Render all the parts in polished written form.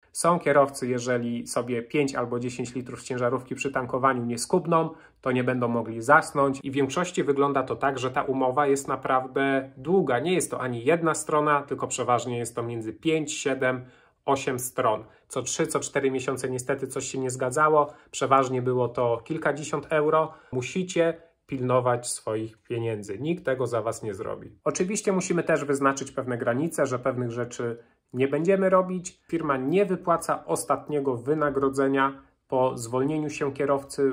Są kierowcy, jeżeli sobie 5 albo 10 litrów ciężarówki przy tankowaniu nie skubną, to nie będą mogli zasnąć i w większości wygląda to tak, że ta umowa jest naprawdę długa. Nie jest to ani jedna strona, tylko przeważnie jest to między 5, 7, 8 stron. Co 3, co 4 miesiące niestety coś się nie zgadzało. Przeważnie było to kilkadziesiąt euro. Musicie pilnować swoich pieniędzy. Nikt tego za was nie zrobi. Oczywiście musimy też wyznaczyć pewne granice, że pewnych rzeczy nie będziemy robić. Firma nie wypłaca ostatniego wynagrodzenia po zwolnieniu się kierowcy.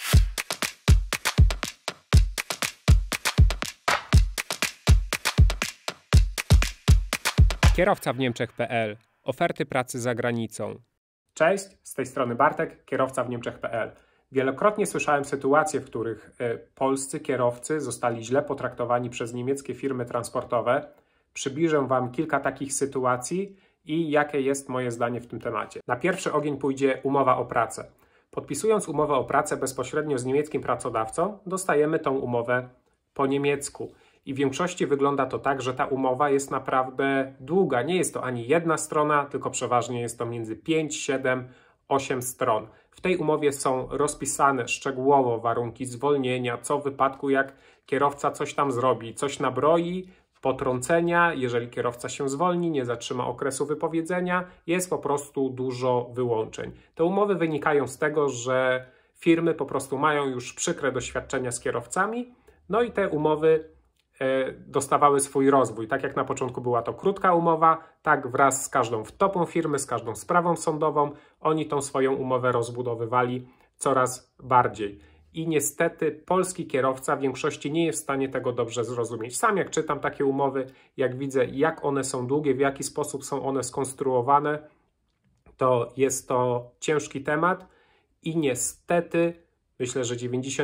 Kierowca w Niemczech.pl. Oferty pracy za granicą. Cześć, z tej strony Bartek, kierowca w Niemczech.pl. Wielokrotnie słyszałem sytuacje, w których polscy kierowcy zostali źle potraktowani przez niemieckie firmy transportowe. Przybliżę Wam kilka takich sytuacji i jakie jest moje zdanie w tym temacie. Na pierwszy ogień pójdzie umowa o pracę. Podpisując umowę o pracę bezpośrednio z niemieckim pracodawcą, dostajemy tą umowę po niemiecku. I w większości wygląda to tak, że ta umowa jest naprawdę długa. Nie jest to ani jedna strona, tylko przeważnie jest to między 5, 7, 8 stron. W tej umowie są rozpisane szczegółowo warunki zwolnienia, co w wypadku jak kierowca coś tam zrobi, coś nabroi, potrącenia, jeżeli kierowca się zwolni, nie zatrzyma okresu wypowiedzenia, jest po prostu dużo wyłączeń. Te umowy wynikają z tego, że firmy po prostu mają już przykre doświadczenia z kierowcami, no i te umowy dostawały swój rozwój. Tak jak na początku była to krótka umowa, tak wraz z każdą wtopą firmy, z każdą sprawą sądową, oni tą swoją umowę rozbudowywali coraz bardziej. I niestety polski kierowca w większości nie jest w stanie tego dobrze zrozumieć. Sam jak czytam takie umowy, jak widzę jak one są długie, w jaki sposób są one skonstruowane, to jest to ciężki temat i niestety myślę, że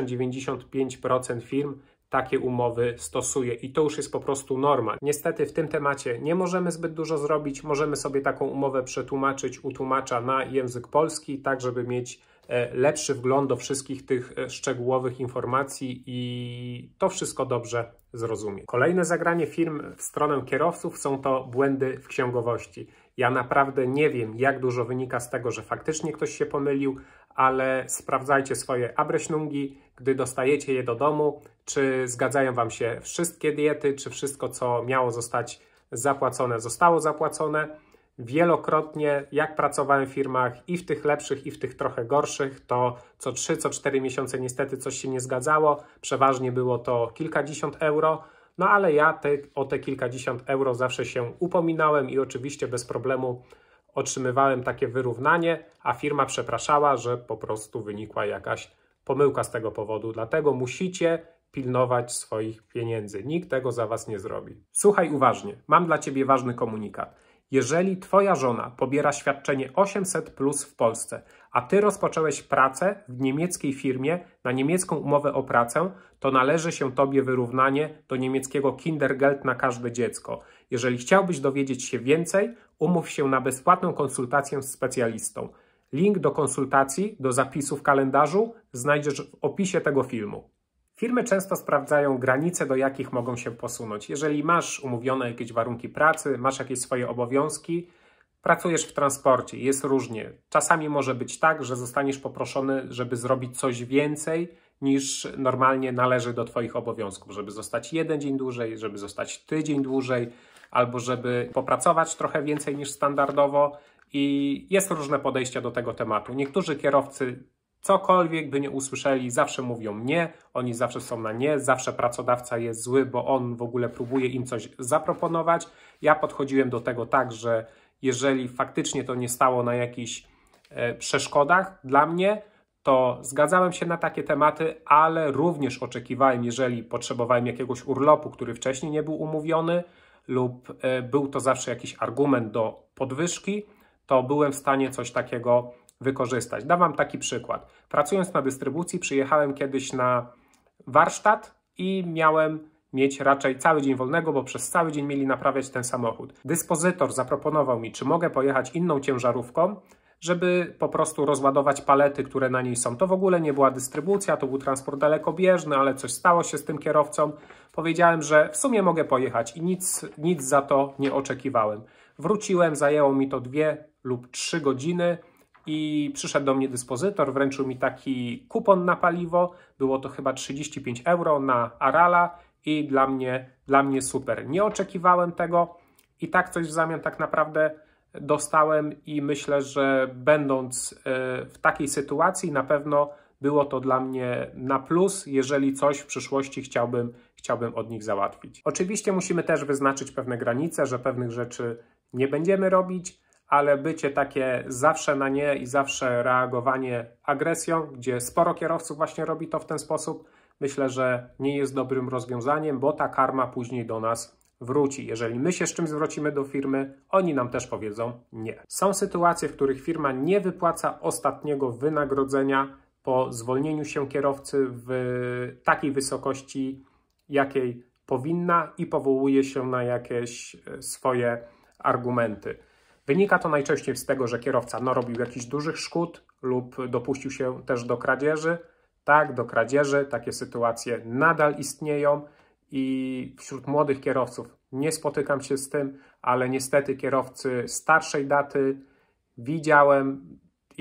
90-95% firm takie umowy stosuje i to już jest po prostu norma. Niestety w tym temacie nie możemy zbyt dużo zrobić. Możemy sobie taką umowę przetłumaczyć u tłumacza na język polski, tak żeby mieć lepszy wgląd do wszystkich tych szczegółowych informacji i to wszystko dobrze zrozumieć. Kolejne zagranie firm w stronę kierowców są to błędy w księgowości. Ja naprawdę nie wiem, jak dużo wynika z tego, że faktycznie ktoś się pomylił, ale sprawdzajcie swoje Abrechnungi, gdy dostajecie je do domu, czy zgadzają Wam się wszystkie diety, czy wszystko, co miało zostać zapłacone, zostało zapłacone. Wielokrotnie, jak pracowałem w firmach i w tych lepszych, i w tych trochę gorszych, to co 3, co 4 miesiące niestety coś się nie zgadzało. Przeważnie było to kilkadziesiąt euro, no ale ja o te kilkadziesiąt euro zawsze się upominałem i oczywiście bez problemu otrzymywałem takie wyrównanie, a firma przepraszała, że po prostu wynikła jakaś pomyłka z tego powodu. Dlatego musicie pilnować swoich pieniędzy. Nikt tego za was nie zrobi. Słuchaj uważnie, mam dla ciebie ważny komunikat. Jeżeli twoja żona pobiera świadczenie 800+ w Polsce, a ty rozpocząłeś pracę w niemieckiej firmie na niemiecką umowę o pracę, to należy się tobie wyrównanie do niemieckiego Kindergeld na każde dziecko. Jeżeli chciałbyś dowiedzieć się więcej, umów się na bezpłatną konsultację z specjalistą. Link do konsultacji, do zapisu w kalendarzu znajdziesz w opisie tego filmu. Firmy często sprawdzają granice, do jakich mogą się posunąć. Jeżeli masz umówione jakieś warunki pracy, masz jakieś swoje obowiązki, pracujesz w transporcie, jest różnie. Czasami może być tak, że zostaniesz poproszony, żeby zrobić coś więcej niż normalnie należy do twoich obowiązków. Żeby zostać 1 dzień dłużej, żeby zostać tydzień dłużej, albo żeby popracować trochę więcej niż standardowo. I jest różne podejścia do tego tematu. Niektórzy kierowcy cokolwiek by nie usłyszeli, zawsze mówią nie, oni zawsze są na nie, zawsze pracodawca jest zły, bo on w ogóle próbuje im coś zaproponować. Ja podchodziłem do tego tak, że jeżeli faktycznie to nie stało na jakichś przeszkodach dla mnie, to zgadzałem się na takie tematy, ale również oczekiwałem, jeżeli potrzebowałem jakiegoś urlopu, który wcześniej nie był umówiony lub był to zawsze jakiś argument do podwyżki, to byłem w stanie coś takiego wykorzystać. Dam Wam taki przykład. Pracując na dystrybucji, przyjechałem kiedyś na warsztat i miałem mieć raczej cały dzień wolnego, bo przez cały dzień mieli naprawiać ten samochód. Dyspozytor zaproponował mi, czy mogę pojechać inną ciężarówką, żeby po prostu rozładować palety, które na niej są. To w ogóle nie była dystrybucja, to był transport dalekobieżny, ale coś stało się z tym kierowcą. Powiedziałem, że w sumie mogę pojechać i nic za to nie oczekiwałem. Wróciłem, zajęło mi to 2 lub 3 godziny i przyszedł do mnie dyspozytor, wręczył mi taki kupon na paliwo, było to chyba 35 euro na Arala i dla mnie super. Nie oczekiwałem tego i tak coś w zamian tak naprawdę dostałem i myślę, że będąc w takiej sytuacji na pewno było to dla mnie na plus, jeżeli coś w przyszłości chciałbym od nich załatwić. Oczywiście musimy też wyznaczyć pewne granice, że pewnych rzeczy nie będziemy robić, ale bycie takie zawsze na nie i zawsze reagowanie agresją, gdzie sporo kierowców właśnie robi to w ten sposób, myślę, że nie jest dobrym rozwiązaniem, bo ta karma później do nas wróci. Jeżeli my się z czymś zwrócimy do firmy, oni nam też powiedzą nie. Są sytuacje, w których firma nie wypłaca ostatniego wynagrodzenia po zwolnieniu się kierowcy w takiej wysokości, jakiej powinna i powołuje się na jakieś swoje argumenty. Wynika to najczęściej z tego, że kierowca narobił jakichś dużych szkód lub dopuścił się też do kradzieży. Tak, do kradzieży, takie sytuacje nadal istnieją i wśród młodych kierowców nie spotykam się z tym, ale niestety kierowcy starszej daty widziałem,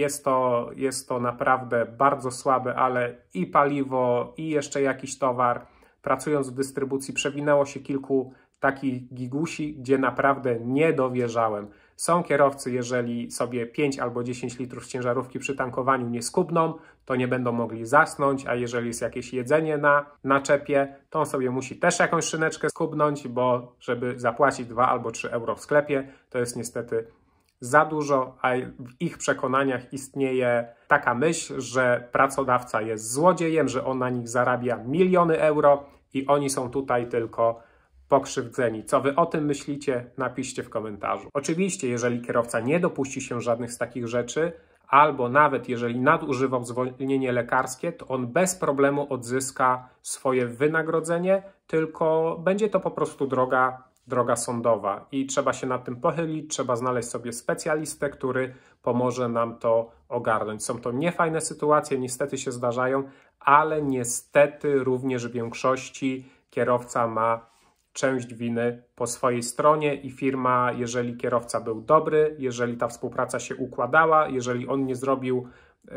jest to naprawdę bardzo słabe, ale i paliwo, i jeszcze jakiś towar. Pracując w dystrybucji przewinęło się kilku takich gigusi, gdzie naprawdę nie dowierzałem. Są kierowcy, jeżeli sobie 5 albo 10 litrów ciężarówki przy tankowaniu nie skubną, to nie będą mogli zasnąć, a jeżeli jest jakieś jedzenie na naczepie, to on sobie musi też jakąś szyneczkę skubnąć, bo żeby zapłacić 2 albo 3 euro w sklepie, to jest niestety za dużo, a w ich przekonaniach istnieje taka myśl, że pracodawca jest złodziejem, że on na nich zarabia miliony euro i oni są tutaj tylko pokrzywdzeni. Co wy o tym myślicie? Napiszcie w komentarzu. Oczywiście, jeżeli kierowca nie dopuści się żadnych z takich rzeczy, albo nawet jeżeli nadużywał zwolnienie lekarskie, to on bez problemu odzyska swoje wynagrodzenie, tylko będzie to po prostu droga sądowa i trzeba się nad tym pochylić, trzeba znaleźć sobie specjalistę, który pomoże nam to ogarnąć. Są to niefajne sytuacje, niestety się zdarzają, ale niestety również w większości kierowca ma część winy po swojej stronie i firma, jeżeli kierowca był dobry, jeżeli ta współpraca się układała, jeżeli on nie zrobił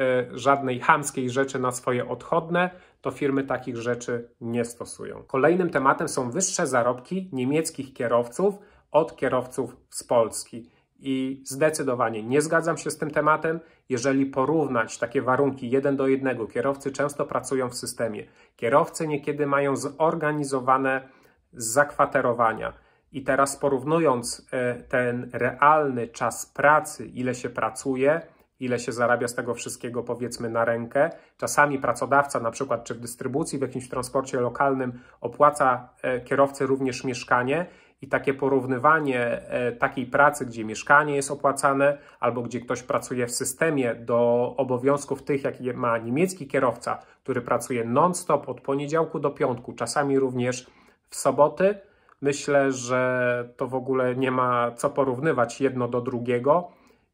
żadnej chamskiej rzeczy na swoje odchodne, to firmy takich rzeczy nie stosują. Kolejnym tematem są wyższe zarobki niemieckich kierowców od kierowców z Polski. I zdecydowanie nie zgadzam się z tym tematem. Jeżeli porównać takie warunki 1 do 1, kierowcy często pracują w systemie. Kierowcy niekiedy mają zorganizowane zakwaterowania. I teraz porównując ten realny czas pracy, ile się pracuje, ile się zarabia z tego wszystkiego powiedzmy na rękę. Czasami pracodawca na przykład czy w dystrybucji, w jakimś transporcie lokalnym opłaca kierowcy również mieszkanie i takie porównywanie takiej pracy, gdzie mieszkanie jest opłacane albo gdzie ktoś pracuje w systemie do obowiązków tych, jakie ma niemiecki kierowca, który pracuje non-stop od poniedziałku do piątku, czasami również w soboty. Myślę, że to w ogóle nie ma co porównywać jedno do drugiego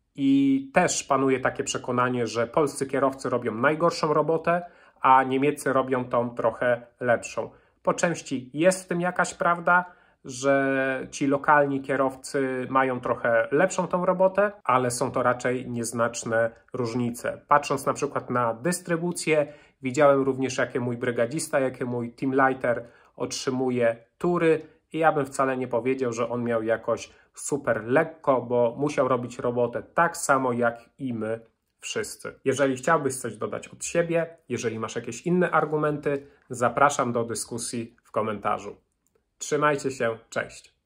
i też panuje takie przekonanie, że polscy kierowcy robią najgorszą robotę, a niemieccy robią tą trochę lepszą. Po części jest w tym jakaś prawda, że ci lokalni kierowcy mają trochę lepszą tą robotę, ale są to raczej nieznaczne różnice. Patrząc na przykład na dystrybucję, widziałem również jakie mój brygadzista, jakie mój teamleiter otrzymuje tury i ja bym wcale nie powiedział, że on miał jakoś super lekko, bo musiał robić robotę tak samo jak i my wszyscy. Jeżeli chciałbyś coś dodać od siebie, jeżeli masz jakieś inne argumenty, zapraszam do dyskusji w komentarzu. Trzymajcie się, cześć!